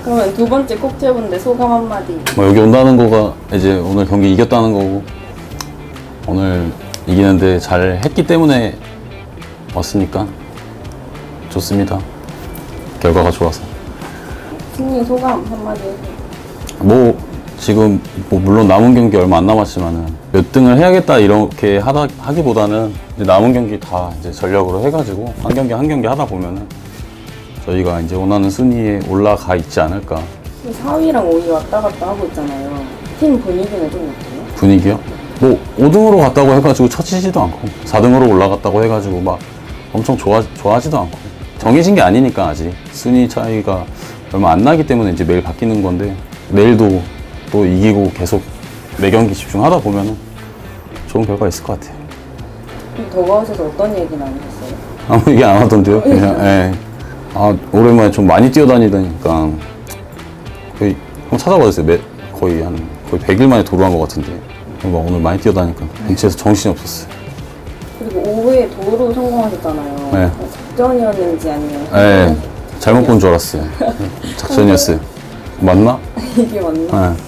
그러면 두 번째 콕 채우는데 소감 한마디. 뭐 여기 온다는 거가 이제 오늘 경기 이겼다는 거고, 오늘 이기는데 잘 했기 때문에 왔으니까 좋습니다. 결과가 좋아서. 승리 소감 한마디 해주세요. 뭐 지금 뭐 물론 남은 경기 얼마 안 남았지만은 몇 등을 해야겠다 이렇게 하기보다는 이제 남은 경기 다 이제 전력으로 해가지고 한 경기 한 경기 하다 보면은 저희가 이제 원하는 순위에 올라가 있지 않을까. 4위랑 5위 왔다 갔다 하고 있잖아요. 팀 분위기는 좀 어때요? 분위기요? 뭐 5등으로 갔다고 해가지고 처지지도 않고 4등으로 올라갔다고 해가지고 막 엄청 좋아하지도 않고, 정해진 게 아니니까 아직 순위 차이가 얼마 안 나기 때문에 이제 매일 바뀌는 건데, 내일도 또 이기고 계속 매 경기 집중하다 보면은 좋은 결과 있을 것 같아요. 더가우셔서 어떤 얘기 나누셨어요? 아무 얘기 안 하던데요? 그냥 예. 아, 오랜만에 좀 많이 뛰어다니다니까 거의 한번 찾아봐주세요. 거의 100일 만에 도루한 것 같은데 막 오늘 많이 뛰어다니까 벤치에서 정신이 없었어요. 그리고 5회에 도루 성공하셨잖아요. 네. 작전이었는지 아니면 네. 잘못 본 줄 알았어요. 작전이었어요. 맞나? 이게 맞나? 네.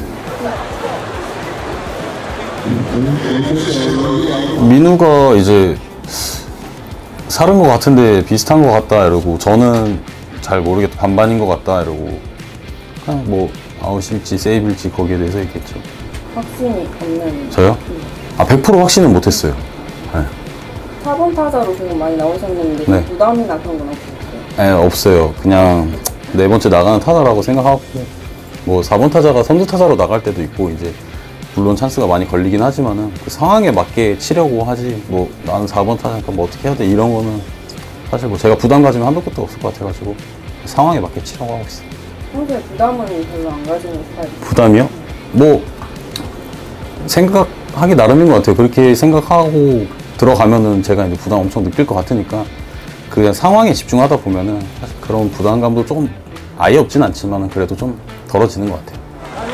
민우가 이제 사른 것 같은데 비슷한 것 같다 이러고, 저는 잘 모르겠다 반반인 것 같다 이러고, 그냥 뭐 아웃일지 세이브일지 거기에 대해서 얘기했죠. 확신이 없는. 저요? 아, 100% 확신은 못했어요. 네. 4번 타자로 계속 많이 나오셨는데 네. 부담이나 그런 건 없었어요? 네, 없어요. 그냥 네 번째 나가는 타자라고 생각하고, 뭐 4번 타자가 선두 타자로 나갈 때도 있고, 이제 물론 찬스가 많이 걸리긴 하지만은 그 상황에 맞게 치려고 하지, 뭐 나는 4번 타자니까 뭐 어떻게 해야 돼 이런 거는 사실 뭐 제가 부담 가지면 한도 끝도 없을 것 같아가지고 상황에 맞게 치려고 하고 있어요. 평소에 부담은 별로 안 가지는 스타일이에요? 부담이요? 뭐 생각하기 나름인 것 같아요. 그렇게 생각하고 들어가면은 제가 이제 부담 엄청 느낄 것 같으니까 그냥 상황에 집중하다 보면은 사실 그런 부담감도 조금 아예 없진 않지만은 그래도 좀 덜어지는 것 같아요.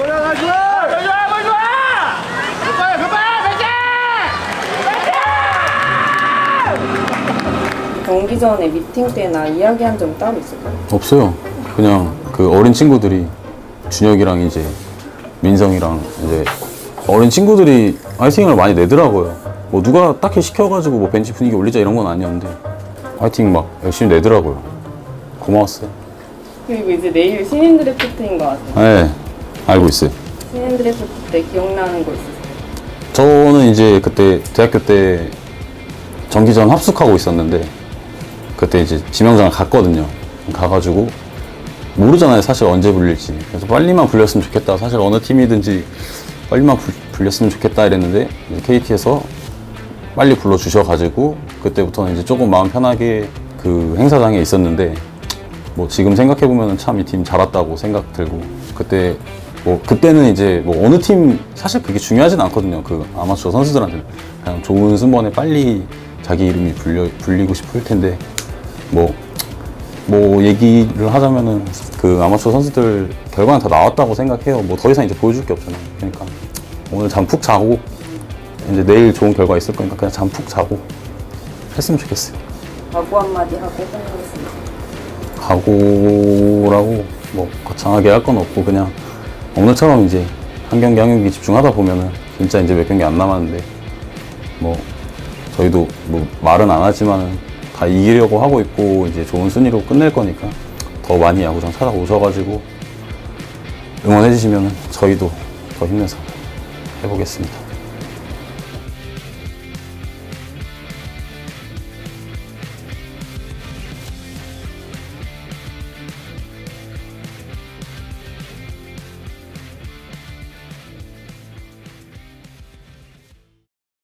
경기 전에 미팅 때나 이야기한 점 따로 있을까요? 없어요. 그냥 그 어린 친구들이 준혁이랑 이제 민성이랑 이제 어린 친구들이 화이팅을 많이 내더라고요. 뭐 누가 딱히 시켜가지고 뭐 벤치 분위기 올리자 이런 건 아니었는데 화이팅 막 열심히 내더라고요. 고마웠어요. 그리고 이제 내일 신인 드래프트인 것 같아요. 네, 알고 있어요. 신인 드래프트 때 기억나는 거 있으세요? 저는 이제 그때 대학교 때 정기전 합숙하고 있었는데 그때 이제 지명장을 갔거든요. 가가지고 모르잖아요, 사실 언제 불릴지. 그래서 빨리만 불렸으면 좋겠다. 사실 어느 팀이든지 빨리만 불렸으면 좋겠다 이랬는데 KT에서 빨리 불러주셔가지고 그때부터는 이제 조금 마음 편하게 그 행사장에 있었는데, 뭐 지금 생각해보면 참 이 팀 잘 왔다고 생각 들고, 그때 뭐 그때는 이제 뭐 어느 팀 사실 그게 중요하진 않거든요. 그 아마추어 선수들한테는 그냥 좋은 순번에 빨리 자기 이름이 불리고 싶을 텐데, 뭐 얘기를 하자면은 그 아마추어 선수들 결과는 다 나왔다고 생각해요. 뭐 더 이상 이제 보여줄 게 없잖아요. 그러니까 오늘 잠 푹 자고 이제 내일 좋은 결과 있을 거니까 그냥 잠 푹 자고 했으면 좋겠어요. 각오 한마디 하고 끝내겠습니다. 각오라고 뭐 거창하게 할 건 없고, 그냥 오늘처럼 이제 한 경기 한 경기 집중하다 보면은 진짜 이제 몇 경기 안 남았는데, 뭐 저희도 뭐 말은 안 하지만은 다 이기려고 하고 있고 이제 좋은 순위로 끝낼 거니까 더 많이 야구장 찾아오셔가지고 응원해 주시면은 저희도 더 힘내서 해보겠습니다.